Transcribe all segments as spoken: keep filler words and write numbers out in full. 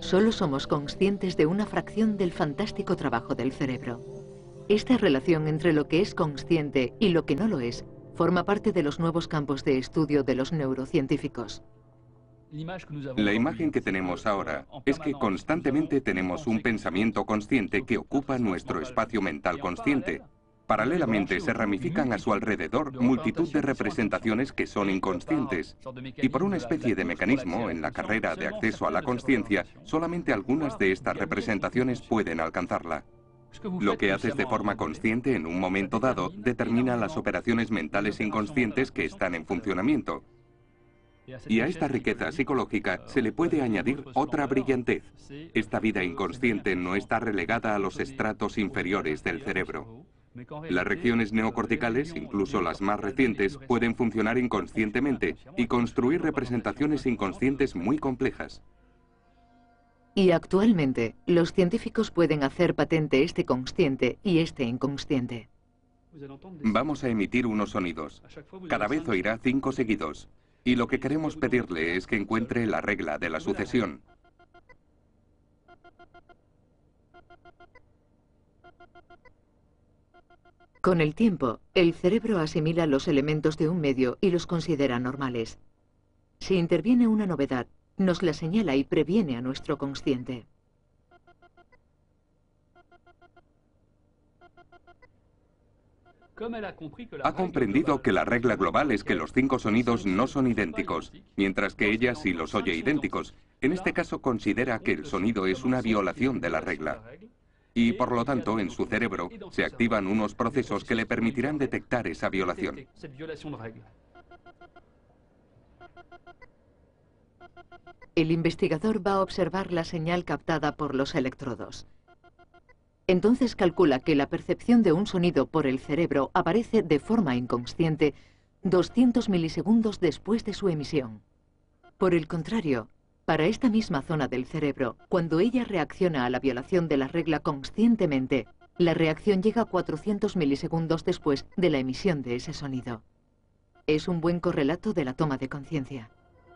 Solo somos conscientes de una fracción del fantástico trabajo del cerebro. Esta relación entre lo que es consciente y lo que no lo es forma parte de los nuevos campos de estudio de los neurocientíficos. La imagen que tenemos ahora es que constantemente tenemos un pensamiento consciente que ocupa nuestro espacio mental consciente. Paralelamente se ramifican a su alrededor multitud de representaciones que son inconscientes. Y por una especie de mecanismo en la carrera de acceso a la consciencia, solamente algunas de estas representaciones pueden alcanzarla. Lo que haces de forma consciente en un momento dado determina las operaciones mentales inconscientes que están en funcionamiento. Y a esta riqueza psicológica se le puede añadir otra brillantez. Esta vida inconsciente no está relegada a los estratos inferiores del cerebro. Las regiones neocorticales, incluso las más recientes, pueden funcionar inconscientemente y construir representaciones inconscientes muy complejas. Y actualmente, los científicos pueden hacer patente este consciente y este inconsciente. Vamos a emitir unos sonidos. Cada vez oirá cinco seguidos. Y lo que queremos pedirle es que encuentre la regla de la sucesión. Con el tiempo, el cerebro asimila los elementos de un medio y los considera normales. Si interviene una novedad, nos la señala y previene a nuestro consciente. Ha comprendido que la regla global es que los cinco sonidos no son idénticos, mientras que ella sí los oye idénticos. En este caso considera que el sonido es una violación de la regla. Y por lo tanto, en su cerebro se activan unos procesos que le permitirán detectar esa violación. El investigador va a observar la señal captada por los electrodos. Entonces calcula que la percepción de un sonido por el cerebro aparece de forma inconsciente doscientos milisegundos después de su emisión. Por el contrario, para esta misma zona del cerebro, cuando ella reacciona a la violación de la regla conscientemente, la reacción llega cuatrocientos milisegundos después de la emisión de ese sonido. Es un buen correlato de la toma de conciencia.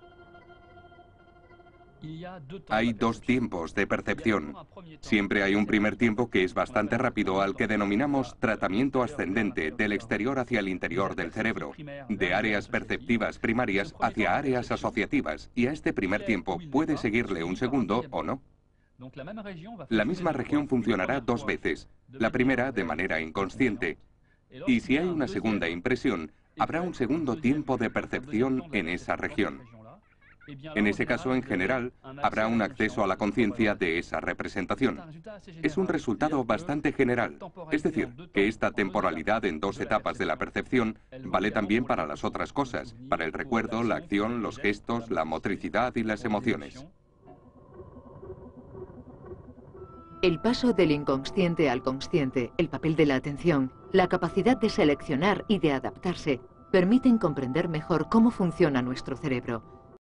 Hay dos tiempos de percepción. Siempre hay un primer tiempo que es bastante rápido, al que denominamos tratamiento ascendente, del exterior hacia el interior del cerebro, de áreas perceptivas primarias hacia áreas asociativas, y a este primer tiempo puede seguirle un segundo o no. La misma región funcionará dos veces, la primera de manera inconsciente, y si hay una segunda impresión, habrá un segundo tiempo de percepción en esa región. En ese caso, en general, habrá un acceso a la conciencia de esa representación. Es un resultado bastante general, es decir, que esta temporalidad en dos etapas de la percepción vale también para las otras cosas, para el recuerdo, la acción, los gestos, la motricidad y las emociones. El paso del inconsciente al consciente, el papel de la atención, la capacidad de seleccionar y de adaptarse, permiten comprender mejor cómo funciona nuestro cerebro.